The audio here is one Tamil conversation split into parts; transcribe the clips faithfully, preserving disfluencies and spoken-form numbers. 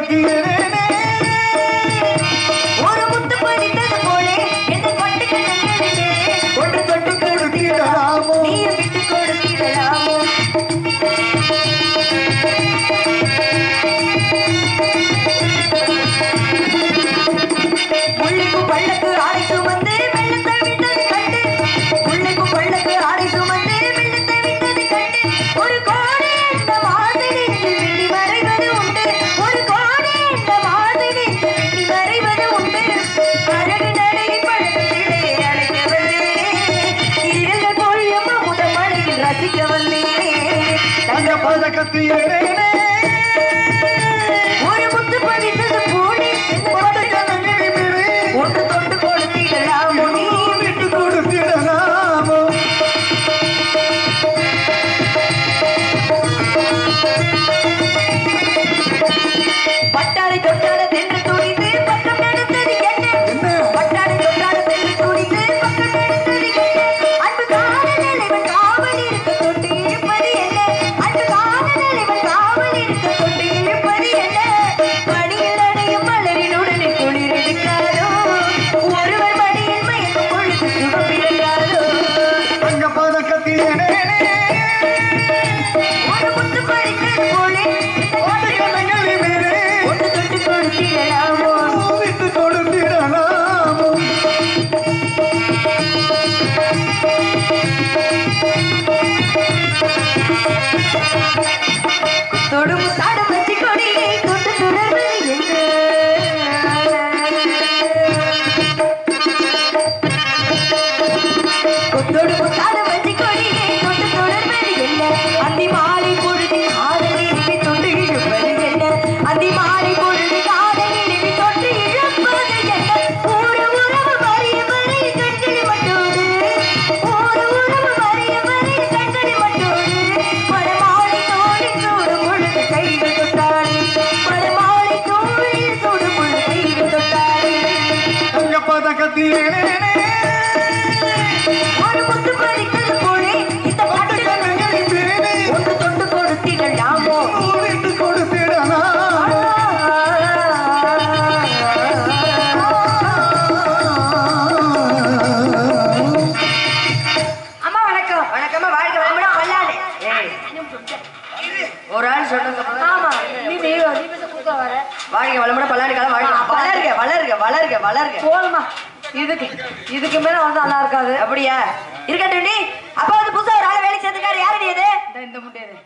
இதுக்கு மேல வந்து நல்லா இருக்காது. அப்படியா இருக்கட்டும். நீ அப்ப வந்து புதுசா ஒரு ஆளை வேலைக்கு சேர்த்துக்காரு. யாரு இது? இந்த முட்டையது.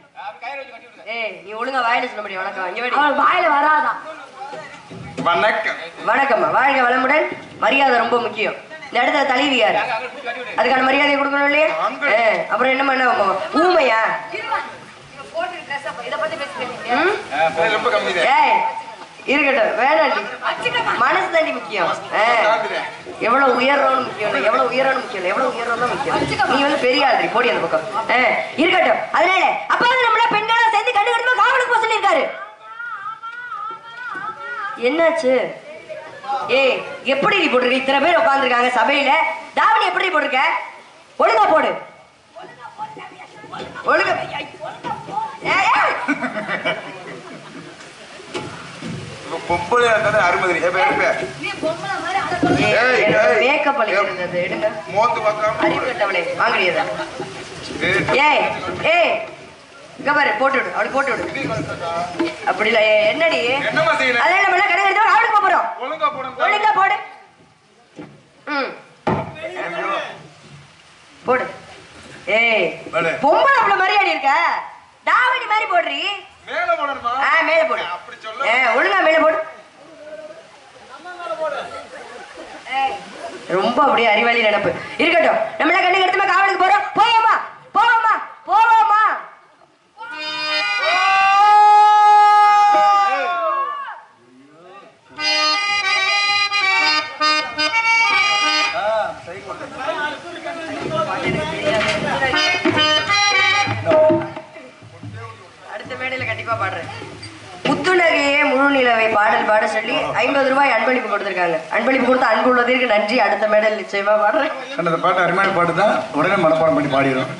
ஏய் நீ ஒழுங்கா வாயில சொல்ல முடியும். வணக்கம். இங்க வாடி. அவன் வாயில வராதான். வணக்கம். வணக்கம். வாழ்க வளமுடன். மரியாதை ரொம்ப முக்கியம். இந்த இடத்துல தலைவி யாரு? அதுக்கான மரியாதை கொடுக்கணும் இல்லையா? அப்புறம் என்ன பண்ண ஊமையா? இத பத்தி பேசுறீங்க. ரொம்ப கம்மி தான். ஏய் இருக்கட்டும். வேணாண்டி. மனசு தாண்டி முக்கியம். எவ்வளவு உயர்றோன்னு முக்கியம் இல்லை, எவ்வளவு உயரணும் முக்கியம் இல்லை, எவ்வளவு உயர்றோம் முக்கியம். நீ வந்து பெரிய ஆள்றி போடி அந்த பக்கம். இருக்கட்டும். அதனால அப்ப வந்து நம்மள பெண்களா சேர்ந்து கண்டு கண்டுமா காவலுக்கு போக சொல்லியிருக்காரு. என்னாச்சு? ஏய் எப்படி நீ போட்டிருக்க? இத்தனை பேர் உட்காந்துருக்காங்க சபையில. தாவணி எப்படி போட்டிருக்க? ஒழுங்கா போடு. ஒழுங்கா பொம்பளை இருந்தா அருமதி. மேக்கப் அளிக்கிறது எடுங்க. மோந்து பார்க்காம அறிவிட்டவளே வாங்கடியதா? ஏய் ஏய் இங்க பாரு போட்டு விடு. அவளுக்கு போட்டு விடு. அப்படி இல்ல. என்னடி என்னமா செய்யணும்? அதே நம்ம எல்லாம் கடை எடுத்து அவளுக்கு போறோம். ஒழுங்கா போடு. ஒழுங்கா போடு. ம் போடு. ஏய் பொம்பளை அவ்வளவு மரியாதை இருக்க. தாவணி மாதிரி போடுறீ. மேல போடணுமா? ஆ மேல போடு. அப்படி சொல்ல. ஏ ஒழுங்கா மேல போடு. ஏய் ரொம்ப அப்படியே அறிவாளி நினைப்பு. இருக்கட்டும். நம்மள கண்ணு எடுத்துமா காவலுக்கு போறோம். போவோமா போவோமா போவோமா? அடுத்த மேடையில கண்டிப்பா பாடுறேன். புத்துணகையே முழு நிலவை பாடல் பாட சொல்லி ஐம்பது ரூபாய் அன்பளிப்பு கொடுத்திருக்காங்க. அன்பளிப்பு கொடுத்த அன்பு உள்ளதற்கு நன்றி. அடுத்த மேடல் நிச்சயமா பாடுறேன். அந்த பாட்டு அருமையான பாட்டு தான். உடனே மனப்பாடம் பண்ணி பாடிடும்.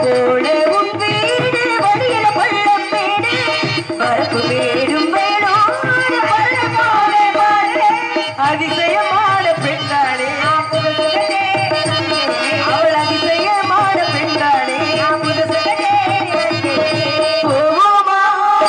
போல உன் வீடு வழியில பள்ளம் மேடு பரப்பு மேடும் வேணும் அதிசயமான பெண்தானே அவள் அதிசயமான பெண்தானே போவோமா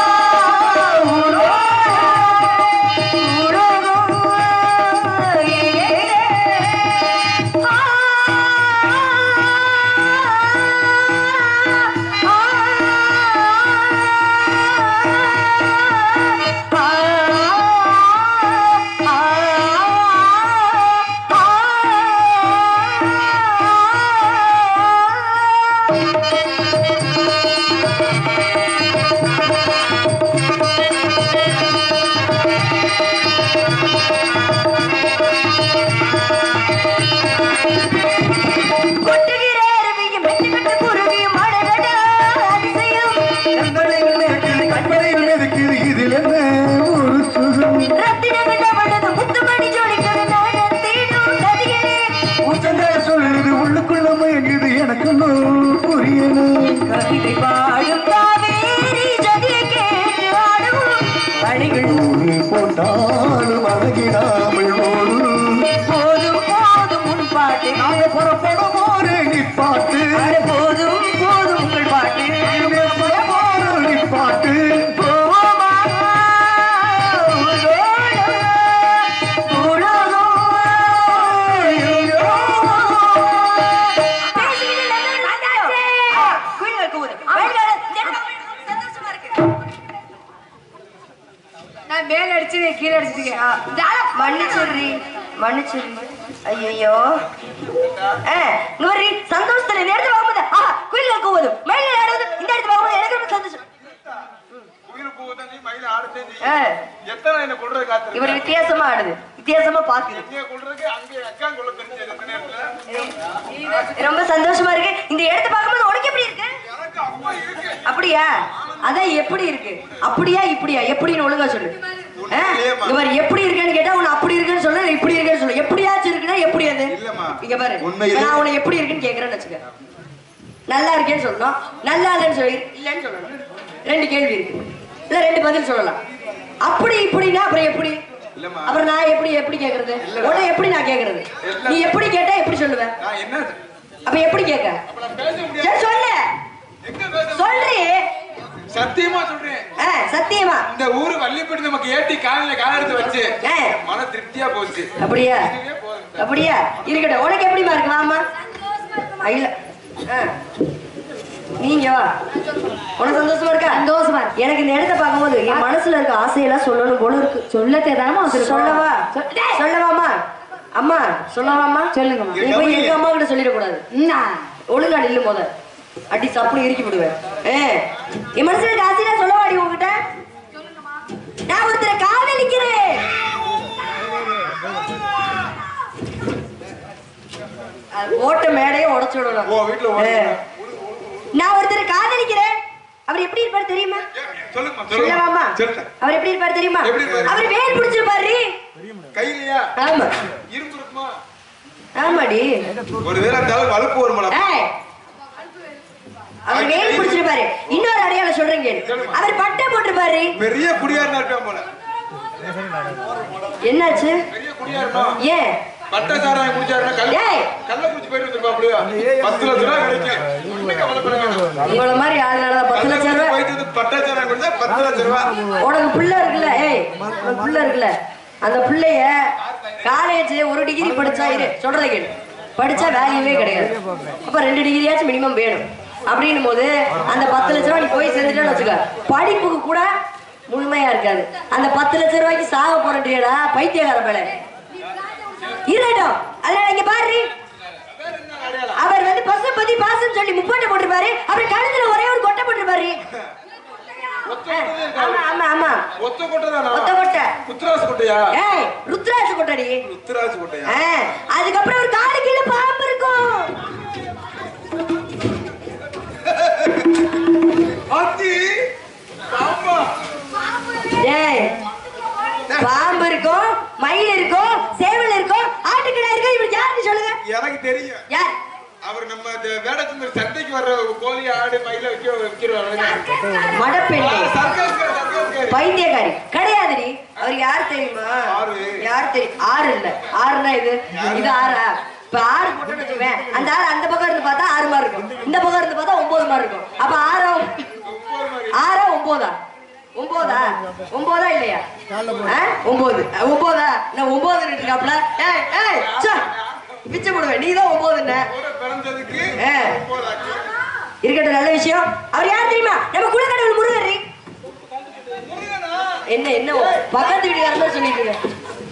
போட்டாலும் அழகிடாமல் போதும் போதும் உன் பாட்டு நாங்கள் புறப்படும் போது நீ பாட்டு போதும் போதும் உங்கள் பாட்டு போதும் நீ பாட்டு மேல அடிச்சு கீழே அடிச்சுட்டீங்க மன்னிச்சிடுறி மன்னிச்சிடுறி ஐயோ நூறி சந்தோஷத்துல இந்த இடத்துல வாங்கும்போது ஆ குயில்கள் கூவுது மயில ஆடுவது இந்த இடத்துல வாங்கும்போது எனக்கு ரொம்ப சந்தோஷம் இவர் வித்தியாசமா ஆடுது வித்தியாசமா பாக்குது ரொம்ப சந்தோஷமா இருக்கு இந்த இடத்தை பார்க்கும்போது உனக்கு எப்படி இருக்கு அப்படியா அதான் எப்படி இருக்கு அப்படியா இப்படியா எப்படின்னு ஒழுங்கா சொல்லு இவர் எப்படி இருக்குன்னு கேட்டா உன்னை அப்படி இருக்குன்னு சொல்ல இப்படி இருக்குன்னு சொல்ல எப்படியாச்சும் இருக்குன்னா எப்படி அது இங்க பாரு நான் உன்னை எப்படி இருக்குன்னு கேக்குறேன்னு வச்சுக்க நல்லா இருக்கேன்னு சொல்லணும் நல்லா இல்லைன்னு சொல்லி இல்லைன்னு சொல்லணும் ரெண்டு கேள்வி இருக்கு இல்ல ரெண்டு பதில் சொல்லலாம் அப்படி இப்படின்னா அப்புறம் எப்படி அப்புறம் நான் எப்படி எப்படி கேக்குறது உன்னை எப்படி நான் கேக்குறது நீ எப்படி கேட்டா எப்படி சொல்லுவேன் அப்ப எப்படி கேட்க சொல்லு சொல்றி சத்தியமா சொல்றேன் சத்தியமா இந்த ஊரு வள்ளிப்பட்டி நமக்கு ஏட்டி காலையில கால எடுத்து வச்சு மன திருப்தியா போச்சு அப்படியா அப்படியா இருக்கட்டும் உனக்கு எப்படிமா இருக்கு வாமா இல்ல நீங்க வா உனக்கு சந்தோஷமா இருக்கா சந்தோஷமா எனக்கு இந்த இடத்த பார்க்கும்போது என் மனசுல இருக்க ஆசையெல்லாம் சொல்லணும் போல இருக்கு சொல்ல தேதாமா சொல்லவா சொல்லவாமா அம்மா சொல்லவாமா சொல்லுங்கம்மா நீ போய் எங்க அம்மா கிட்ட சொல்லிடக்கூடாது ஒழுங்கா நில்லு போத அடி சப்புனு இறுக்கி விடுவேன் என் மனசுல இருக்க ஆசையெல்லாம் சொல்லவாடி உங்ககிட்ட நான் ஒருத்தரை காதலிக்கிறேன் ஓட்ட மேடையே உடச்சு விடணும் நான் ஒருத்தர் காதலிக்கிறேன் அவர் எப்படி இருப்பாரு தெரியுமா சொல்லவாமா அவர் எப்படி இருப்பாரு தெரியுமா அவர் வேல் பிடிச்சிருப்பாரு கையிலயா ஆமா இரும்பு இருக்குமா ஆமாடி ஒருவேளை அந்த வலுப்பு வருமா அவர் வேல் பிடிச்சிருப்பாரு இன்னொரு அடையாளம் சொல்றேன் அவர் பட்டை போட்டிருப்பாரு பெரிய குடியாரனா இருப்பான் போல என்னாச்சு பெரிய குடியாரனா ஏன் பட்டசாராயம் குடிச்சாருன்னா கல்ல கல்ல குடிச்சு போயிட்டு வந்துருப்பாப்லையா பத்து லட்ச ரூபாய் கிடைக்கும் ஒண்ணும் கவலைப்பட வேண்டாம் உங்கள மாதிரி ஆளுனால பத்து லட்சம் ரூபாய் போயிட்டு வந்து பட்டசாராயம் குடிச்சா பத்து லட்ச ரூபாய் உனக்கு புள்ள இருக்குல்ல ஏய் உனக்கு புள்ள இருக்குல்ல அந்த பிள்ளைய காலேஜ் ஒரு டிகிரி படிச்சா இரு சொல்றதை கேளு படிச்சா வேல்யூவே கிடையாது அப்ப ரெண்டு டிகிரியாச்சும் மினிமம் வேணும் அப்படின்னும் போது அந்த பத்து லட்ச ரூபாய் நீ போய் சேர்ந்துட்டேன்னு வச்சுக்க படிப்புக்கு கூட முழுமையா இருக்காது அந்த பத்து லட்ச ரூபாய்க்கு சாக போறேன்டா பைத்தியக்கார பேல இருக்கட்டும் அதனால இங்க பாரு அவர் வந்து பசுபதி பாசம் சொல்லி முப்பட்டை போட்டிருப்பாரு அப்புறம் கழுத்துல ஒரே ஒரு கொட்டை போட்டிருப்பாரு ஆமா ஆமா ஆமா ஒத்த கொட்டைதானா ஒத்த கொட்டை ருத்ராச கொட்டையா ஏய் ருத்ராச கொட்டைடி ருத்ராச கொட்டையா அதுக்கு அப்புறம் ஒரு காடு கீழ பாம்பு இருக்கும் ஆத்தி பாம்பா ஏய் பாம்பு இருக்கும் மயில் இருக்கும் சேவல் இருக்கும் ஆட்டுக்கிடா இருக்கும் இவரு யாருன்னு சொல்லுங்க எனக்கு தெரியும் யார் அவர் நம்ம இந்த வேடச்சந்திர சந்தைக்கு வர்ற கோழி ஆடு மயில வைக்க வைக்கிறவங்க மடப்பெண்ணே சர்க்கஸ் சர்க்கஸ் பைத்தியக்காரி கிடையாதுடி. அவர் யார் தெரியுமா? யார் தெரியும்? ஆறு இல்ல, ஆறுனா இது இது ஆறா? இப்ப ஆறு போட்டு வச்சுக்குவேன், அந்த ஆறு அந்த பக்கம் இருந்து பார்த்தா ஆறு மாதிரி இருக்கும், இந்த பக்கம் இருந்து பார்த்தா ஒன்பது மாதிரி இருக்கும். அப்ப ஆறா ஆறா ஒன்பதா? ஒன்பதா ஒன்பதா இல்லையா? ஒன்பது ஒன்பதா? நான் ஒன்பது இருக்காப்ல. ஏய் ஏய் பிச்சை போடுவேன், நீ தான் ஒன்பதுன்னு இருக்கட்டும். நல்ல விஷயம். அவர் யார் தெரியுமா? நம்ம குலக்கடவுள் முருகர். என்ன என்ன பக்கத்து வீட்டுக்காரன் தான் சொல்லிட்டு இருக்கேன்.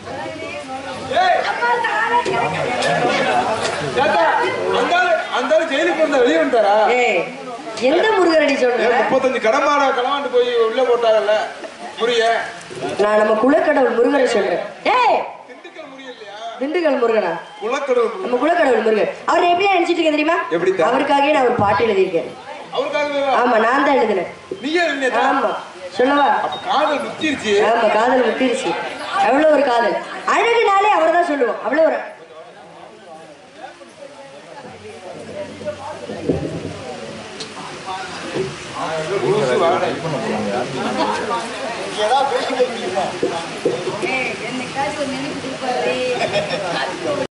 எந்த முருகரடி சொல்ற? முப்பத்தஞ்சு கடமாட களவாண்டு போய் உள்ள போட்டாங்கல்ல முருக. நான் நம்ம குலக்கடவுள் முருகரை சொல்றேன். ஏய் திண்டுக்கல் முருகனா? குலக்கடவுள் நம்ம குலக்கடவுள் முருகன். அவர் எப்படி நினைச்சிட்டு இருக்க தெரியுமா? அவருக்காகவே நான் ஒரு பாட்டு எழுதியிருக்கேன். ஆமா, நான் தான் எழுதினேன். ஆமா, சொல்லவா? காதல் முத்திருச்சு. ஆமா, காதல் முத்திருச்சு. அவ்வளவு ஒரு காதல். அழகுனாலே அவரை தான் சொல்லுவோம். அவ்வளவு ஒரு என்னைக்காச்சும் ஒரு நினைப்பு கொடுப்பாரு.